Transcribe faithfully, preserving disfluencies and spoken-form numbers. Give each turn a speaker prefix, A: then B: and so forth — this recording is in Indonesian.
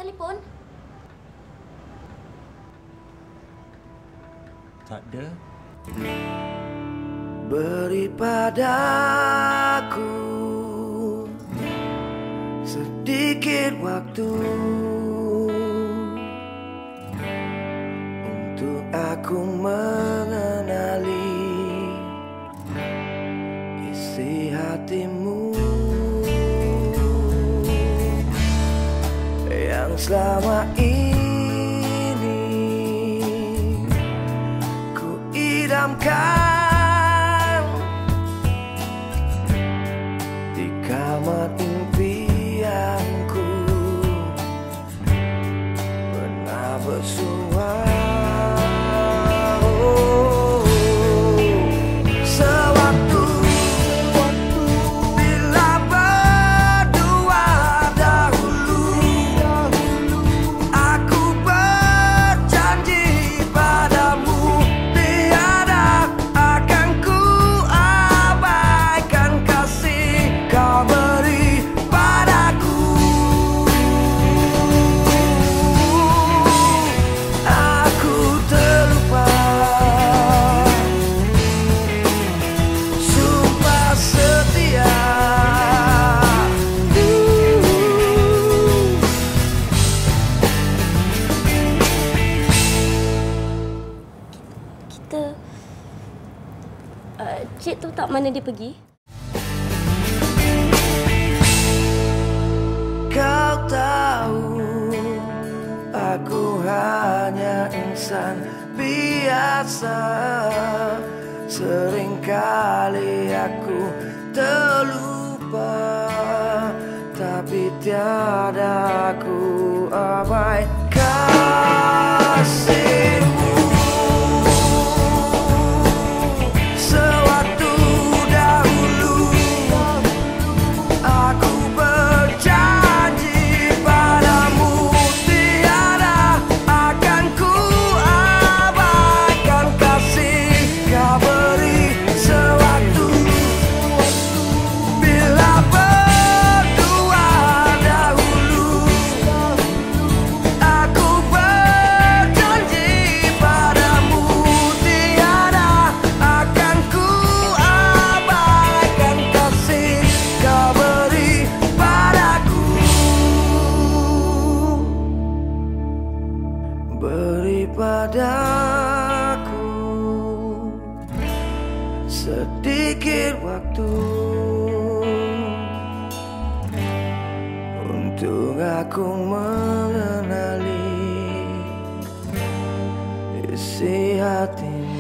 A: telefon?
B: Tak ada.
C: Beri padaku sedikit waktu untuk aku mengenali isi hatimu yang selama ini ku idamkan di kamar impianku, pernah bersua. Oh, sewaktu bila berdua dahulu, aku berjanji padamu tiada akan ku abaikan kasih kau beri padaku. Aku terlupa sumpah setia.
A: Kita... Uh, Cik tu tak mana dia pergi?
C: Kau tahu aku hanya insan biasa. Seringkali aku terlupa, tapi tiada aku abaikan kasihmu. Sewaktu dahulu aku berjanji padamu tiada akan ku abaikan kasih kau beri. Sewaktu bila berdua dahulu, aku berjanji padamu tiada akan ku abaikan kasih kau beri padaku. Beri padaku sedikit waktu untuk aku mengenali isi hatimu.